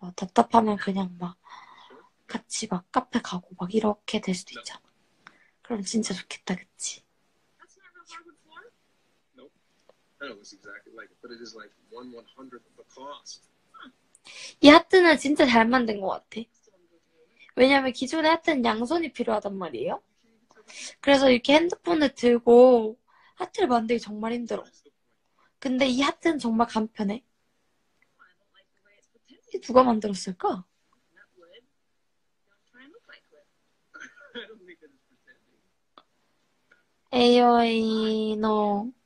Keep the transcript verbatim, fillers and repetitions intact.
막 답답하면 그냥 막 같이 막 카페 가고 막 이렇게 될 수도 있잖아. 그럼 진짜 좋겠다, 그치? 이 하트는 진짜 잘 만든 것 같아. 왜냐면 기존의 하트는 양손이 필요하단 말이에요. 그래서 이렇게 핸드폰을 들고 하트를 만들기 정말 힘들어. 근데 이 하트는 정말 간편해. 이 누가 만들었을까? 에이오이, 너